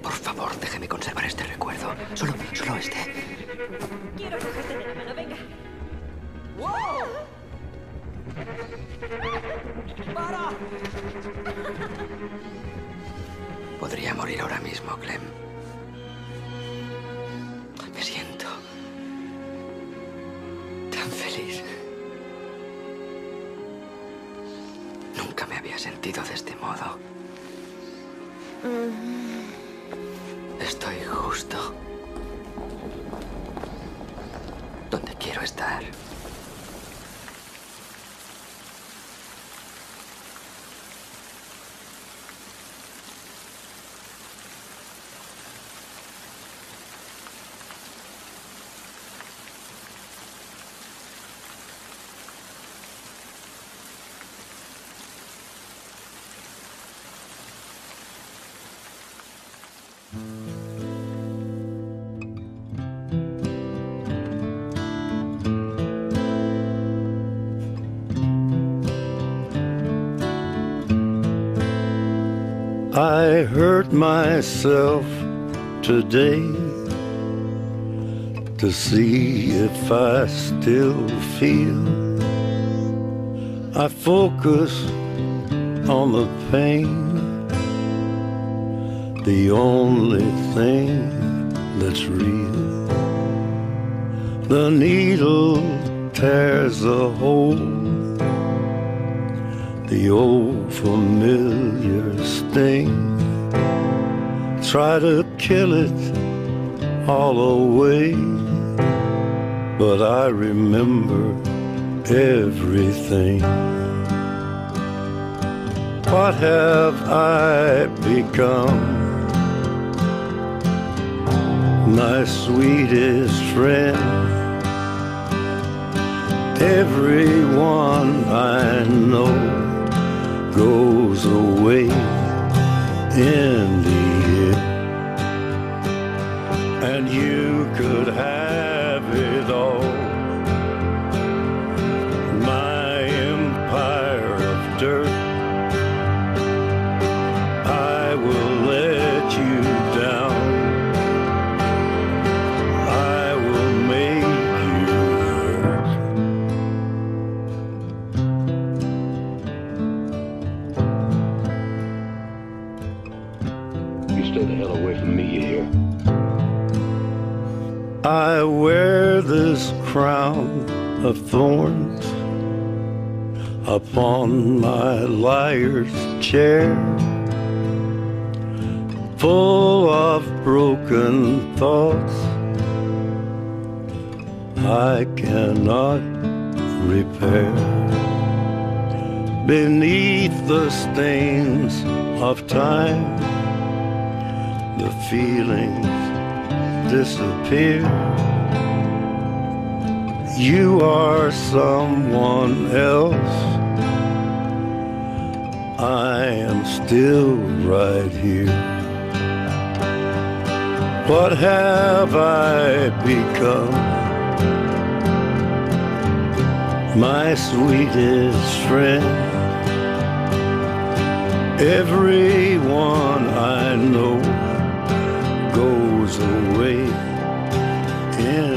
Por favor, déjeme conservar este recuerdo. Solo este. Quiero cogerte de la mano, venga. ¡Wow! ¡Para! Podría morir ahora mismo, Clem. Me siento tan feliz. Nunca me había sentido de este modo. Estoy justo donde quiero estar. I hurt myself today to see if I still feel. I focus on the pain, the only thing that's real. The needle tears a hole, the old familiar sting. Try to kill it all away, but I remember everything. What have I become? My sweetest friend. Everyone I know goes away in the end, and you could have it all. My empire of dirt, I will let you down. I will make you hurt. You stay the hell away from me, you hear? I wear this crown of thorns upon my liar's chair, full of broken thoughts I cannot repair. Beneath the stains of time, the feelings disappear. You are someone else, I am still right here. What have I become? My sweetest friend. Everyone I know goes away in